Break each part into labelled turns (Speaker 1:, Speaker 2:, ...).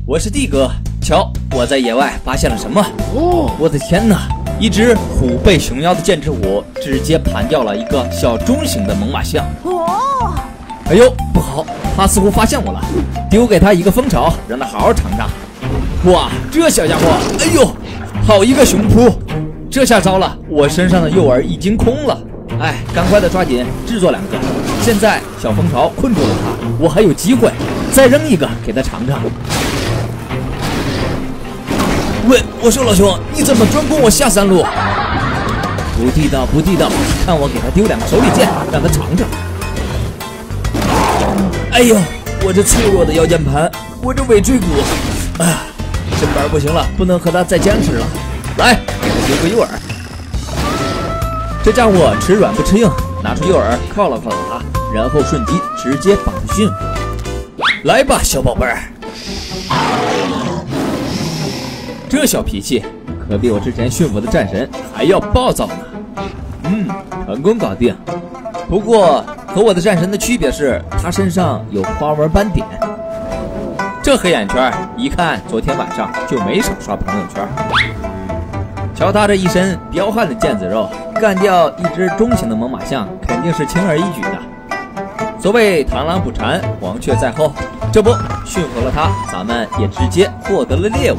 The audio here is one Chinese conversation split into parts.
Speaker 1: 我是D哥。瞧，我在野外发现了什么？哦，我的天哪！一只虎背熊腰的剑齿虎直接盘掉了一个小中型的猛犸象。哦，哎呦，不好，他似乎发现我了，丢给他一个蜂巢，让他好好尝尝。哇，这小家伙，哎呦，好一个熊扑！这下糟了，我身上的诱饵已经空了。哎，赶快的抓紧制作2个。现在小蜂巢困住了他，我还有机会，再扔一个给他尝尝。喂，我说老兄，你怎么专攻我下山路？不地道，不地道！看我给他丢2个手里剑，让他尝尝。哎呦，我这脆弱的腰间盘，我这尾椎骨，哎呀，身板不行了，不能和他再坚持了。来，给他丢个诱饵。这家伙吃软不吃硬，拿出诱饵犒劳他，然后瞬击直接绑训。来吧，小宝贝儿。这小脾气可比我之前驯服的战神还要暴躁呢。成功搞定。不过和我的战神的区别是，他身上有花纹斑点。这黑眼圈一看昨天晚上就没少刷朋友圈。瞧他这一身彪悍的腱子肉，干掉一只中型的猛犸象肯定是轻而易举的。所谓螳螂捕蝉，黄雀在后，这不驯服了他，咱们也直接获得了猎物。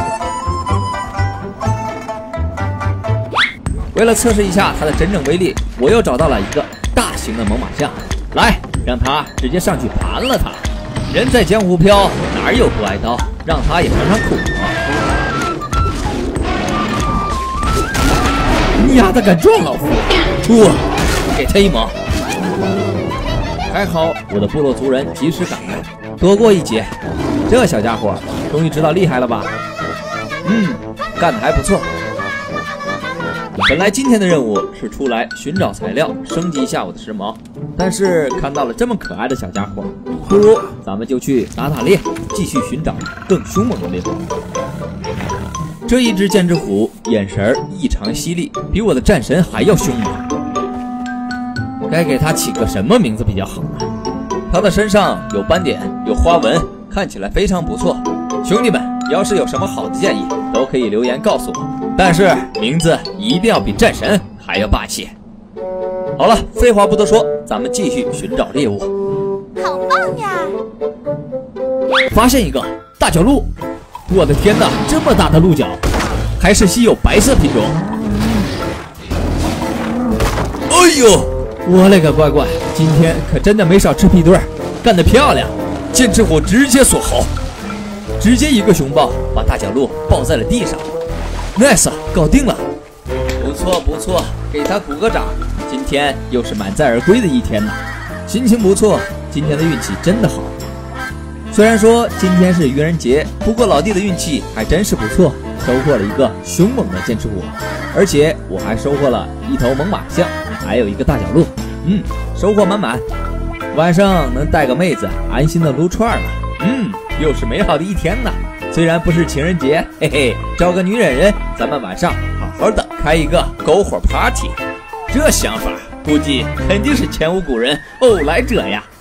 Speaker 1: 为了测试一下它的真正威力，我又找到了一个大型的猛犸象，来，让它直接上去盘了它。人在江湖飘，哪有不挨刀？让它也尝尝苦啊！你丫的敢撞老夫！哇，给他一猛！还好我的部落族人及时赶来，躲过一劫。这小家伙终于知道厉害了吧？干得还不错。本来今天的任务是出来寻找材料，升级一下我的时髦，但是看到了这么可爱的小家伙，不如咱们就去打猎，继续寻找更凶猛的猎物。这一只剑齿虎眼神异常犀利，比我的战神还要凶猛。该给它起个什么名字比较好呢？它的身上有斑点，有花纹，看起来非常不错。兄弟们，要是有什么好的建议，都可以留言告诉我。但是名字一定要比战神还要霸气。好了，废话不多说，咱们继续寻找猎物。
Speaker 2: 好棒呀！
Speaker 1: 发现一个大角鹿！我的天哪，这么大的鹿角，还是稀有白色品种。哎呦，我勒个乖乖，今天可真的没少吃屁墩儿，干得漂亮！剑齿虎直接锁喉，直接一个熊抱把大角鹿抱在了地上。nice， 搞定了！不错不错，给他鼓个掌。今天又是满载而归的一天呢，心情不错，今天的运气真的好。虽然说今天是愚人节，不过老弟的运气还真是不错，收获了一个凶猛的剑齿虎，而且我还收获了一头猛犸象，还有一个大角鹿。收获满满。晚上能带个妹子安心的撸串了，又是美好的一天呢。虽然不是情人节，嘿嘿，找个女人，咱们晚上好好的开一个篝火 party。这想法估计肯定是前无古人后来者呀。